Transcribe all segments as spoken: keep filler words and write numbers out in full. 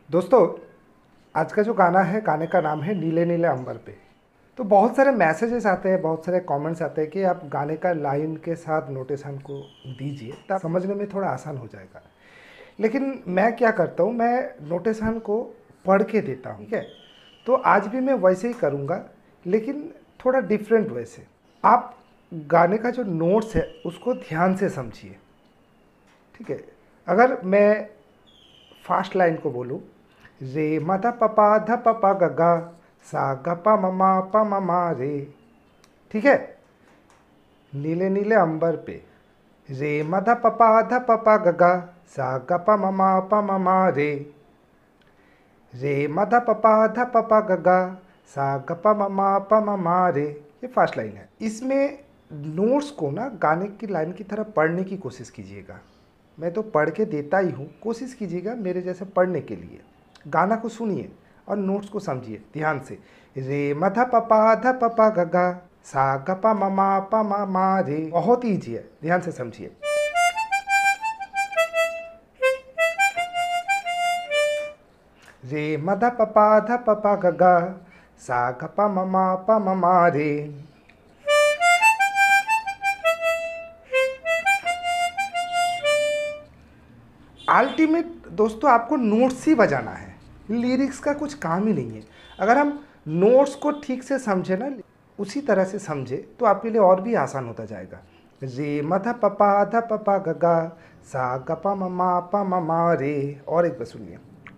दोस्तों, आज का जो गाना है, गाने का नाम है नीले नीले अंबर पे। तो बहुत सारे मैसेजेस आते हैं, बहुत सारे कमेंट्स आते हैं कि आप गाने का लाइन के साथ नोटेशन को दीजिए, तब समझने में थोड़ा आसान हो जाएगा। लेकिन मैं क्या करता हूँ, मैं नोटेशन को पढ़ के देता हूँ, ठीक है। तो आज भी मैं वैसे ही करूँगा, लेकिन थोड़ा डिफरेंट वे से। आप गाने का जो नोट्स है उसको ध्यान से समझिए, ठीक है। अगर मैं फास्ट लाइन को बोलूँ, रे म ध प पा ध प प ग ग सा ग प म म प म म रे, ठीक है। नीले नीले अंबर पे, रे म ध प पा ध प प ग ग सा ग प म म प म म रे, रे म ध प पा ध प प ग ग सा ग प म म प म म रे। ये फास्ट लाइन है। इसमें नोट्स को ना गाने की लाइन की तरह पढ़ने की कोशिश कीजिएगा। मैं तो पढ़ के देता ही हूँ, कोशिश कीजिएगा मेरे जैसे पढ़ने के लिए। गाना को सुनिए और नोट्स को समझिए ध्यान से। रे म ध प पा ध प प ग ग सा ग प म म प म म रे। बहुत ही ईजी है, ध्यान से समझिए। रे म ध प पा ध प प ग ग सा ग प म म प म म रे। अल्टीमेट दोस्तों, आपको नोट्स ही बजाना है, लिरिक्स का कुछ काम ही नहीं है। अगर हम नोट्स को ठीक से समझे ना, उसी तरह से समझे, तो आपके लिए और भी आसान होता जाएगा। रे म ध प पा ध प प ग ग सा ग प म म प म म रे। और एक बार सुनिए।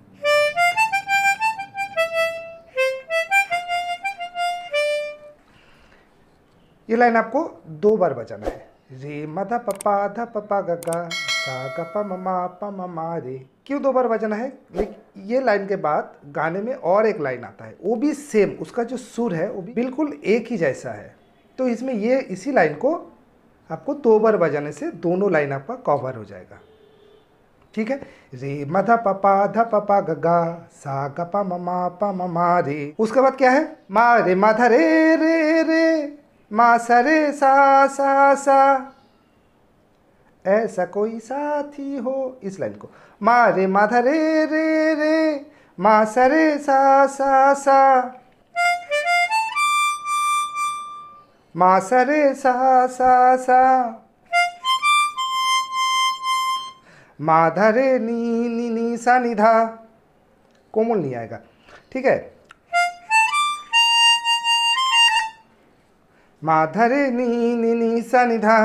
ये लाइन आपको दो बार बजाना है। रे म ध प पा ध प प ग ग सा ग प म म प म म रे। क्यों दो बार बजाना है? लेकिन ये लाइन के बाद गाने में और एक लाइन आता है, वो भी सेम, उसका जो सुर है वो भी बिल्कुल एक ही जैसा है। तो इसमें ये इसी लाइन को आपको दो बार बजाने से दोनों लाइन आपका कवर हो जाएगा, ठीक है। रे म ध प पा ध प प ग ग सा ग प म म प म म रे। उसके बाद क्या है? मा रे मा ध रे रे रे मा सा रे सा सा सा, ऐसा कोई साथी हो। इस लाइन को मा रे मा ध रे रे रे मा सा रे सा सा सा, मा सा रे सा सा सा, मा ध रे नी नी नी सा नि धा। कोमल नहीं आएगा, ठीक है। मा ध रे नी नी नी सा नि धा।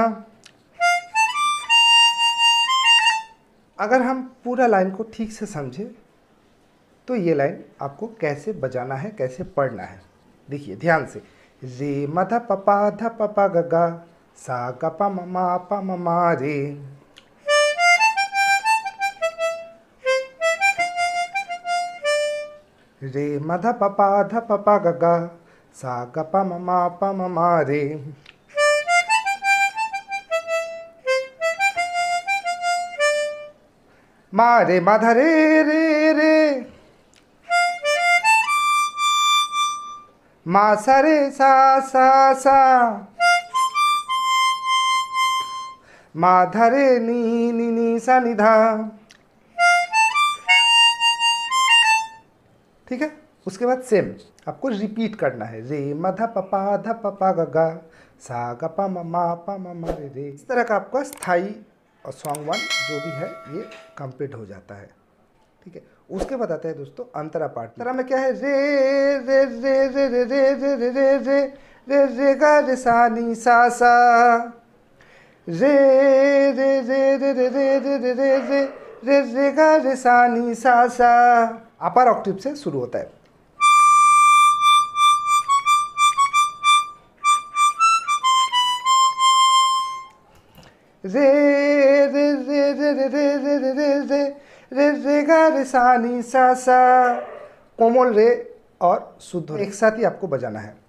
अगर हम पूरा लाइन को ठीक से समझे तो ये लाइन आपको कैसे बजाना है, कैसे पढ़ना है, देखिए ध्यान से। रे म ध प पा ध प प ग ग सा ग प म म प म म रे। रे म ध प पा ध प प ग ग सा ग प म म प म म रे। मा रे मा ध रे रे रे मा सा रे सा सा सा, मा ध रे नी नी नी सा नि धा, ठीक है। उसके बाद सेम आपको रिपीट करना है। रे म ध प पा ध प प ग ग सा ग प म म प म म रे रे। इस तरह का आपका स्थाई और सॉन्ग वन जो भी है ये कंप्लीट हो जाता है, ठीक है। उसके बाद आता है दोस्तों अंतरा पार्ट। अंतरा में क्या है? रे रे रे रे रे रे रे रे रे रे रे रे गा रे सा नी सा सा, रे रे रे रे रे रे रे रे रे रे रे रे गा रे सा नी सा सा। अपर ऑक्टेव से शुरू होता है। रे रे रे रे रे रे रे रे रे रे रे रे गा रे सा नी सा सा। कोमल रे और शुद्ध रे एक साथ ही आपको बजाना है,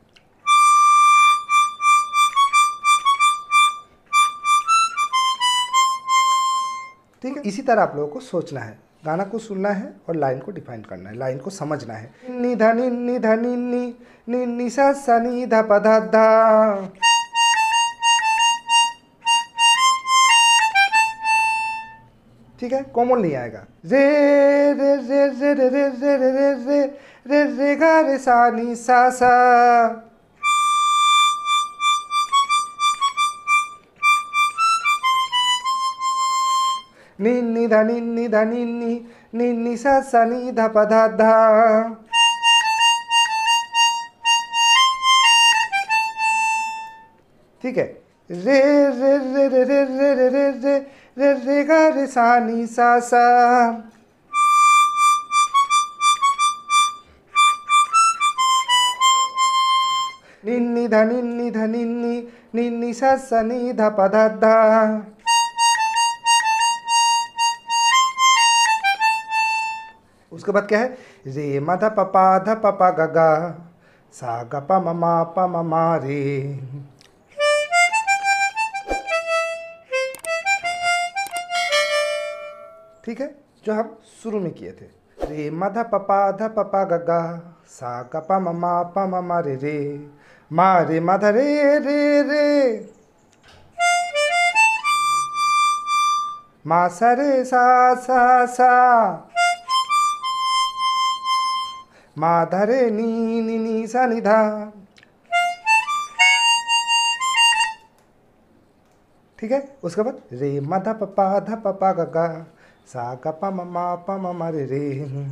ठीक है। इसी तरह आप लोगों को सोचना है, गाना को सुनना है और लाइन को डिफाइन करना है, लाइन को समझना है। नि धा नि नि धा नि नि नि नि सा सा नि धा प धा धा, ठीक ठीक है, कोमल नहीं आएगा। रे रे रे रे रे रे रे रे रे रे रे रे गा रे सा नी सा सा। नी नी धा नी नी धा नी नी नी नी सा सा नी धा पा धा धा। ठीक है, रे रे रे रे रे रे रे रे रे रे रे गा रे सा नी सा सा। निन्नी धा निन्नी धा निन्नी निन्नी सा सा नी धा पा धा धा। उसके बाद क्या है, रे मा धा पा पा धा पा पा गा गा सा गा पा मा मा पा मा मा रे। ठीक है, जो हम शुरू में किए थे, रे मा धा पा पा धा पा पा गा गा सा गा पा मा मा पा मा मा रे रे। मा रे मा धा रे रे रे। मा सा रे सा सा सा। मा धा रे नी नी नी सा नि धा। ठीक है, उसके बाद रे मा धा पा पा धा पा पा गा गा सा गा पा मा मा पा मा मा रे रे।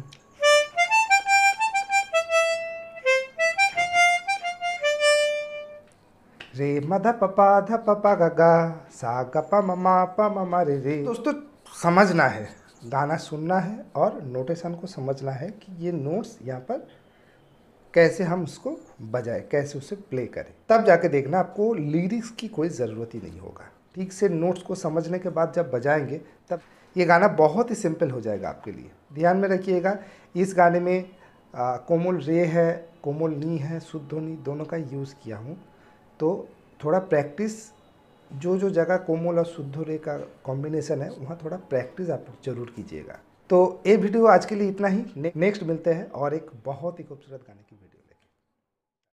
रे मा धा पा पा धा पा पा गा गा सा गा पा मा मा पा मा मा रे रे। दोस्तों समझना है, गाना सुनना है और नोटेशन को समझना है कि ये नोट्स यहाँ पर कैसे हम उसको बजाएं, कैसे उसे प्ले करें। तब जाके देखना आपको लिरिक्स की कोई ज़रूरत ही नहीं होगा। ठीक से नोट्स को समझने के बाद जब बजाएंगे तब ये गाना बहुत ही सिंपल हो जाएगा आपके लिए। ध्यान में रखिएगा, इस गाने में आ, कोमल रे है, कोमल नी है, शुद्ध ध्वनि दोनों का यूज़ किया हूँ। तो थोड़ा प्रैक्टिस, जो जो जगह कोमल और शुद्ध रे का कॉम्बिनेशन है वहाँ थोड़ा प्रैक्टिस आप जरूर कीजिएगा। तो ये वीडियो आज के लिए इतना ही। नेक्स्ट मिलते हैं और एक बहुत ही खूबसूरत गाने की